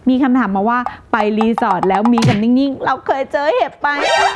มีคำถามมาว่าไปรีสอร์ทแล้วมีกับนิ่งๆเราเคยเจอเห็บไป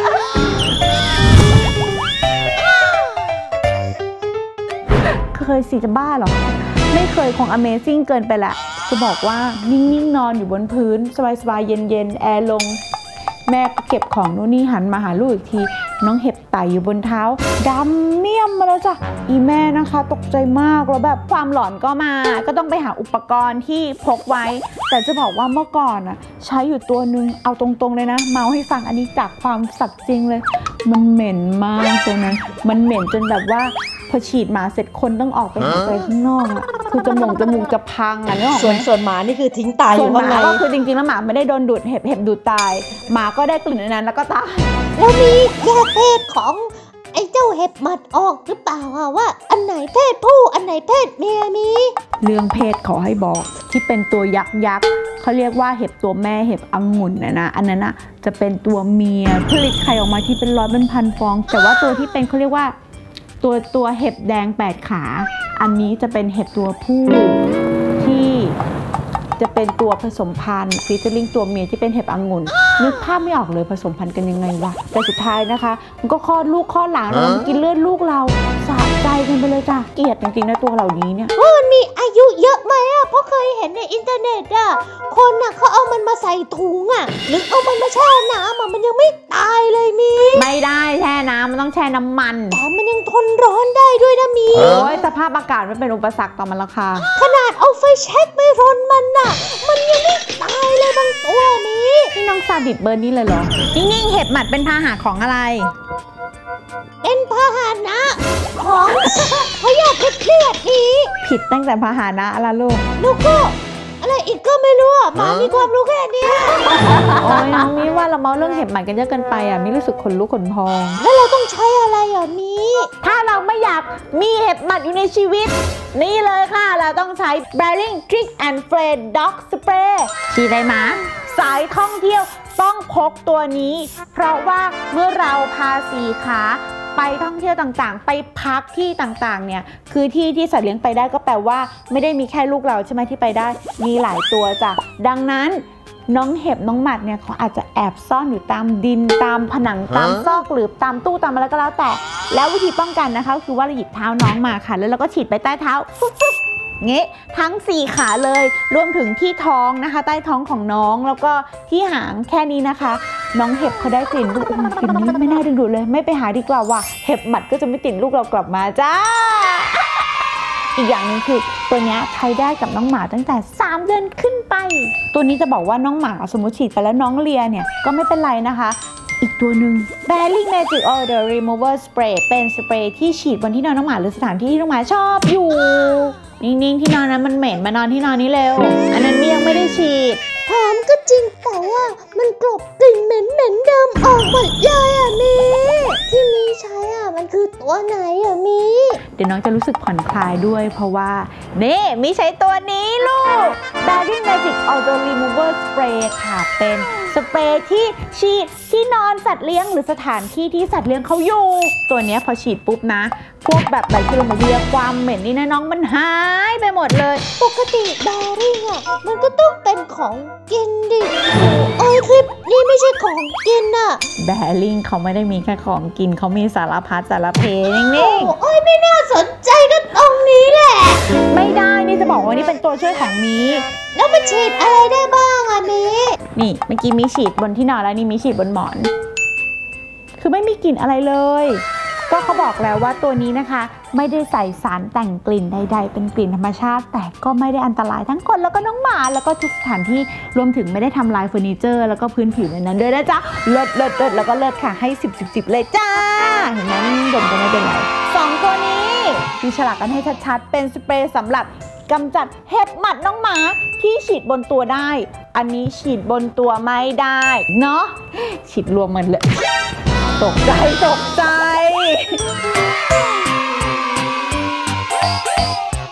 เคยสิจะบ้าหรอไม่เคยคง Amazing เกินไปแหละจะบอกว่านิ่งๆนอนอยู่บนพื้นสบายๆเย็นๆแอร์ลงแม่ก็เก็บของนู่นนี่หันมาหาลูกอีกทีน้องเห็บไต่อยู่บนเท้าดำเมี่ยมมาแล้วจ้ะอีแม่นะคะตกใจมากแล้วแบบความหลอนก็มาก็ต้องไปหาอุปกรณ์ที่พกไว้แต่จะบอกว่าเมื่อก่อนอ่ะใช้อยู่ตัวนึงเอาตรงๆเลยนะเมาให้ฟังอันนี้จากความสัตย์จริงเลยมันเหม็นมากตรงนั้นมันเหม็นจนแบบว่าพอฉีดหมาเสร็จคนต้องออกไปหายใจข้างนอกอ่ะคือจมูกจะพังอ่ะนึกออกไหมส่วนหมานี่คือทิ้งตายอยู่ข้างในก็คือจริงๆแล้วหมาไม่ได้โดนดูดเห็บดูดตายหมาก็ได้กลิ่นนั้นแล้วก็ตายแล้วมีแยกเพศของไอ้เจ้าเห็บหมัดออกหรือเปล่าว่าอันไหนเพศผู้อันไหนเพศเมียมีเรื่องเพศขอให้บอกที่เป็นตัวยักษ์เขาเรียกว่าเห็บตัวแม่เห็บองุ่นนะอันนั้นนะจะเป็นตัวเมียผลิตไข่ออกมาที่เป็นร้อยเป็นพันฟองแต่ว่าตัวที่เป็นเขาเรียกว่าตัวเห็บแดง8ขาอันนี้จะเป็นเห็บตัวผู้ที่จะเป็นตัวผสมพันธุ์ฟีเจอริงตัวเมียที่เป็นเห็บองุ่นนึกภาพไม่ออกเลยผสมพันธุ์กันยังไงวะแต่สุดท้ายนะคะมันก็คลอดลูกคลอดหลานแล้วมันกินเลือดลูกเราสะใจกันไปเลยจ้ะเกลียดจริงๆนะตัวเหล่านี้เนี่ยมันมีอายุเยอะไหมเพราะเคยเห็นในอินเทอร์เน็ตคนเขาเอามันมาใส่ถุงหรือเอามันมาแช่น้ำมันยังไม่ตายเลยมีไม่ได้แช่น้ำมันต้องแช่น้ำมันแต่มันยังทนร้อนได้ด้วยนะมีโอ้ยสภาพอากาศมันเป็นอุปสรรคต่อมันราคาขนาดเอาไฟแช็กไม่รนมันมันยังไม่ตายเลยบางตัวนี้นี่น้องซาดิสเบอร์นี้เลยเหรอนิ่งๆเห็บหมัดเป็นพาหะของอะไรเป็นพาหนะของพยาธิเครียดนี้ผิดตั้งแต่พาหนะละลูกก็อะไรอีกก็ไม่รู้หมามีความรู้แค่นี้โอ้ยน้องมีว่าเราเมาเรื่องเห็บหมัดกันเยอะเกินไปมีรู้สึกขนลุกขนพองแล้วเราต้องใช้อะไรมีถ้าเราไม่อยากมีเห็บหมัดอยู่ในชีวิตนี่เลยค่ะเราต้องใช้ Behring Trick and Spray Dog Spray ฉีดได้ไหมสายท่องเที่ยวต้องพกตัวนี้เพราะว่าเมื่อเราพาสีขาไปท่องเที่ยวต่างๆไปพักที่ต่างๆเนี่ยคือที่สัตว์เลี้ยงไปได้ก็แปลว่าไม่ได้มีแค่ลูกเราใช่ไหมที่ไปได้มีหลายตัวจ้ะดังนั้นน้องเห็บน้องหมัดเนี่ยเขาอาจจะแอบซ่อนอยู่ตามดินตามผนังตามซอกหรือตามตู้ตามอะไรก็แล้วแต่แล้ววิธีป้องกันนะคะคือว่าเราหยิบเท้าน้องมาค่ะแล้วเราก็ฉีดไปใต้เท้าเงี้ยทั้ง4ขาเลยรวมถึงที่ท้องนะคะใต้ท้องของน้องแล้วก็ที่หางแค่นี้นะคะน้องเห็บเขาได้กลิ่นลูกกลิ่นนี้ไม่น่าดึงดูดเลยไม่ไปหาดีกว่าว่ะเห็บหมัดก็จะไม่ติดลูกเรากลับมาจ้าอีกอย่างหนึ่งคือตัวนี้ใช้ได้กับน้องหมาตั้งแต่3 เดือนขึ้นไปตัวนี้จะบอกว่าน้องหมาสมมติฉีดไปแล้วน้องเลียเนี่ยก็ไม่เป็นไรนะคะอีกตัวหนึ่ง Behring Magic Odor Remover Spray เป็นสเปรย์ที่ฉีดบนที่นอนน้องหมาหรือสถานที่ที่น้องหมาชอบอยู่นิ่งๆที่นอนนั้นมันเหม็นมานอนที่นอนนี้เร็วอันนั้นมี่ยังไม่ได้ฉีดหอมก็จริงแต่ว่ามันกลบกลิ่นเหม็นเดิมออกหมดเลยมีที่มีใช้มันคือตัวไหนมีเดี๋ยวน้องจะรู้สึกผ่อนคลายด้วยเพราะว่านี่มีใช้ตัวนี้ลูก Behring Magic Odor Remover Spray ค่ะเป็นสเปรย์ที่ฉีดที่นอนสัตว์เลี้ยงหรือสถานที่ที่สัตว์เลี้ยงเขาอยู่ตัวนี้พอฉีดปุ๊บนะพวกแบบแบคทีเรียความเหม็นนี่นะน้องมันหายไปหมดเลยปกติBehringมันก็ต้องเป็นของกินดิคลิปนี่ไม่ใช่ของกิน Behringเขาไม่ได้มีแค่ของกินเขามีสารพัดสารเพนิ่งๆไม่น่าสนใจก็ตรงนี้แหละไม่ได้นี่จะบอกว่านี่เป็นตัวช่วยของมีแล้วมันฉีดอะไรได้บ้างมีนี่เมื่อกี้มีฉีดบนที่นอนแล้วนี่มีฉีดบนหมอนคือไม่มีกลิ่นอะไรเลยก็เขาบอกแล้วว่าตัวนี้นะคะไม่ได้ใส่สารแต่งกลิ่นใดๆเป็นกลิ่นธรรมชาติแต่ก็ไม่ได้อันตรายทั้งคนแล้วก็น้องหมาแล้วก็ทุกสถานที่รวมถึงไม่ได้ทำลายเฟอร์นิเจอร์แล้วก็พื้นผิวในนั้นด้วยนะจ๊ะเลิศแล้วก็เลิศค่ะให้10เลยจ้าเห็นไหมดมก็ไม่เป็นไร2ตัวนี้ดูฉลากกันให้ชัดๆเป็นสเปรย์สำหรับกำจัดเห็บหมัดน้องหมาที่ฉีดบนตัวได้อันนี้ฉีดบนตัวไม่ได้เนาะฉีดรวมมันเลยตกใจ